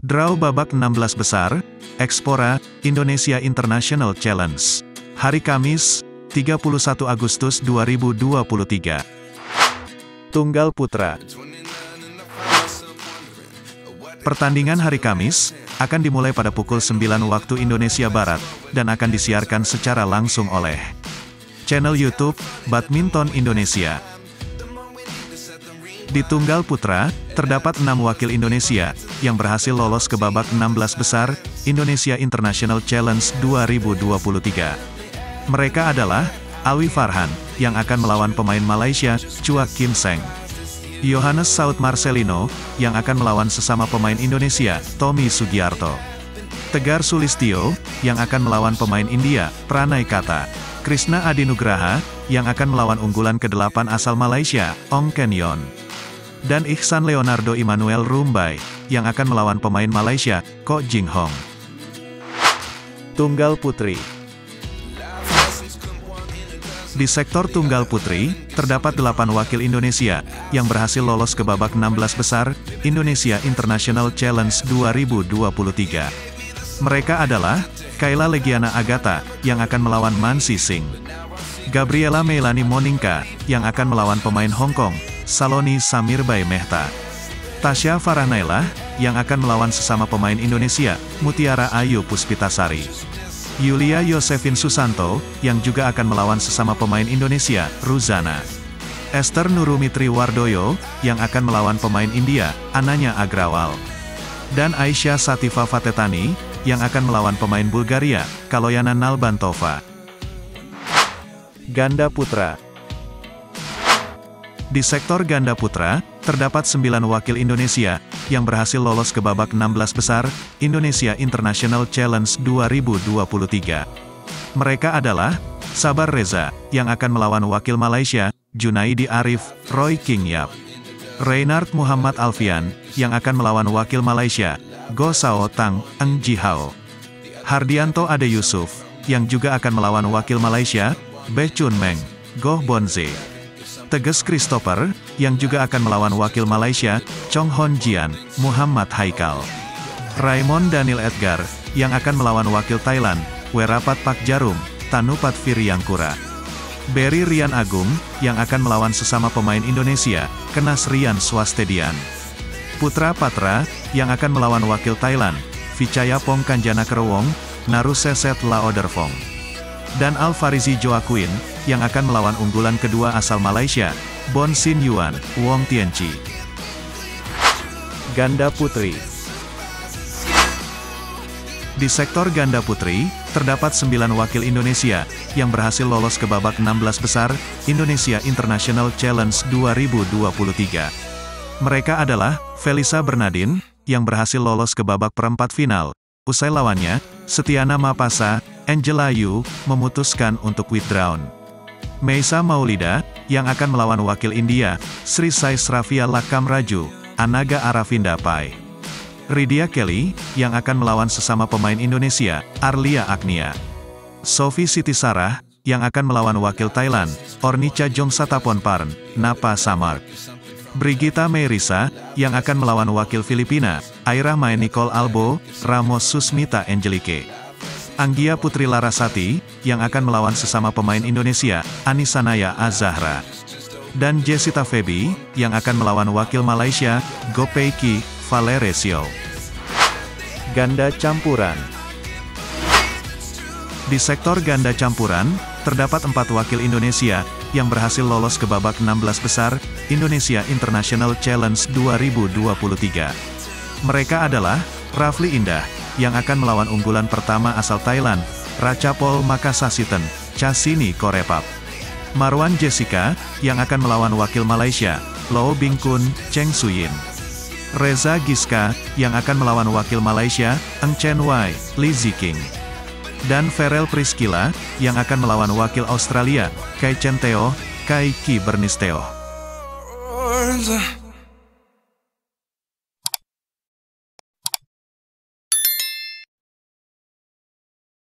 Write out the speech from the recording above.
Draw babak 16 besar, Expora, Indonesia International Challenge. Hari Kamis, 31 Agustus 2023. Tunggal Putra. Pertandingan hari Kamis akan dimulai pada pukul 9 waktu Indonesia Barat, dan akan disiarkan secara langsung oleh channel YouTube Badminton Indonesia. Di Tunggal Putra, terdapat 6 wakil Indonesia yang berhasil lolos ke babak 16 besar Indonesia International Challenge 2023. Mereka adalah Alwi Farhan, yang akan melawan pemain Malaysia, Chua Kim Seng. Yohanes Saud Marcelino, yang akan melawan sesama pemain Indonesia, Tommy Sugiarto. Tegar Sulistyo, yang akan melawan pemain India, Pranay Kata. Krishna Adi Nugraha, yang akan melawan unggulan ke-8 asal Malaysia, Ong Ken Yon. Dan Ihsan Leonardo Immanuel Rumbai, yang akan melawan pemain Malaysia, Ko Jing Hong. Tunggal Putri. Di sektor Tunggal Putri, terdapat 8 wakil Indonesia yang berhasil lolos ke babak 16 besar Indonesia International Challenge 2023. Mereka adalah Kayla Legiana Agatha, yang akan melawan Mansi Singh. Gabriela Meilani Moninka, yang akan melawan pemain Hong Kong, Saloni Samirbai Mehta. Tasya Farah Naila, yang akan melawan sesama pemain Indonesia, Mutiara Ayu Puspitasari. Yulia Yosefin Susanto, yang juga akan melawan sesama pemain Indonesia, Ruzana. Esther Nurumitri Wardoyo, yang akan melawan pemain India, Ananya Agrawal. Dan Aisyah Sativa Fatetani, yang akan melawan pemain Bulgaria, Kaloyana Nalbantova. Ganda Putra. Di sektor ganda putra, terdapat 9 wakil Indonesia yang berhasil lolos ke babak 16 besar Indonesia International Challenge 2023. Mereka adalah Sabar Reza, yang akan melawan wakil Malaysia, Junaidi Arif, Roy King Yap. Reynard Muhammad Alfian, yang akan melawan wakil Malaysia, Go Sao Tang, Eng Ji Hao. Hardianto Ade Yusuf, yang juga akan melawan wakil Malaysia, Beh Chun Meng, Goh Bonze. Teges Christopher, yang juga akan melawan wakil Malaysia, Chong Hon Jian, Muhammad Haikal. Raymond Daniel Edgar, yang akan melawan wakil Thailand, Werapat Pak Jarum, Tanupat Firyangkura. Berry Rian Agung, yang akan melawan sesama pemain Indonesia, Kenas Rian Swastedian. Putra Patra, yang akan melawan wakil Thailand, Vichaya Pong Kanjana Kerowong, Naruseset Laoderfong. Dan Alfarizi Joaquin, yang akan melawan unggulan kedua asal Malaysia, Bon Sin Yuan, Wong Tianchi. Ganda Putri. Di sektor ganda putri, terdapat 9 wakil Indonesia yang berhasil lolos ke babak 16 besar Indonesia International Challenge 2023. Mereka adalah Felisa Bernardin, yang berhasil lolos ke babak perempat final. Usai lawannya, Setiana Mapasa, Angela Yu, memutuskan untuk withdrawn. Meisa Maulida, yang akan melawan wakil India, Sri Sai Srafia Lakam Raju, Anaga Aravinda Pai. Ridya Kelly, yang akan melawan sesama pemain Indonesia, Arlia Agnia. Sophie Siti Sarah, yang akan melawan wakil Thailand, Ornica Jongsataponparn, Napa Samar. Brigita Meirisa, yang akan melawan wakil Filipina, Aira Mae Nicole Albo, Ramos Susmita Angelique. Anggia Putri Larasati, yang akan melawan sesama pemain Indonesia, Anisanaya Azahra. Dan Jessita Feby, yang akan melawan wakil Malaysia, Gopeki Valeresio. Ganda Campuran. Di sektor ganda campuran, terdapat 4 wakil Indonesia yang berhasil lolos ke babak 16 besar Indonesia International Challenge 2023. Mereka adalah Rafli Indah, yang akan melawan unggulan pertama asal Thailand, Ratchapol Makasasiten, Chasini Korepap. Marwan Jessica, yang akan melawan wakil Malaysia, Lo Bing Kun, Cheng Suyin. Reza Giska, yang akan melawan wakil Malaysia, Eng Chen Wai, Lee Ziking. Dan Ferel Priscilla, yang akan melawan wakil Australia, Kai Chen Teo, Kai Ki Bernisteo.